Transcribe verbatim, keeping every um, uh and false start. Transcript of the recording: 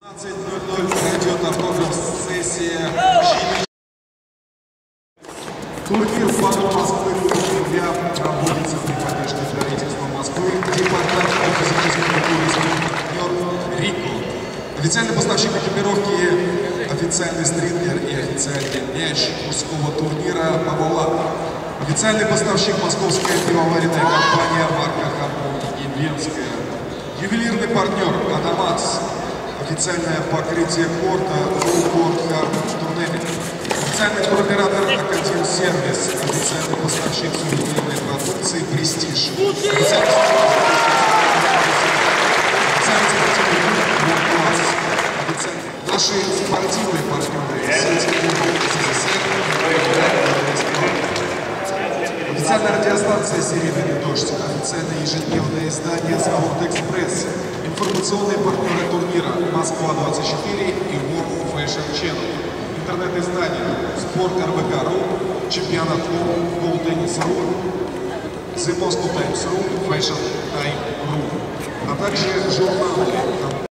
двадцать ноль ноль пройдет автограф-сессия. Турнир «Фанат Москвы» для проводится при поддержке правительства Москвы, департамент по физическому туризму, партнер «Рико». Официальный поставщик экипировки, официальный стрингер и официальный мяч мужского турнира «Павлова». Официальный поставщик московская пивоваренная компания марка «Хамон» и «Венская». Ювелирный партнер «Адамакс». Официальное покрытие корта «Рукорт Хармон Турнелли». Официальный туроператор «Академ Сервис». Официальный поставщик сувенирной продукции «Престиж». Официальный спортивный клуб «Класс». Наши спортивные партнеры сети клубов СССР. Официальная радиостанция «Серебряный дождь». Официальное ежедневное издание «Спорт-экспресс». Информационные партнеры турнира «Москва двадцать четыре» и World Fashion Channel. Интернет-издание «Спорт эр бэ ка.ру», чемпионат «Голтеннис.ру», The Moscow Times.ру, Fashion Time.ру, а также журналы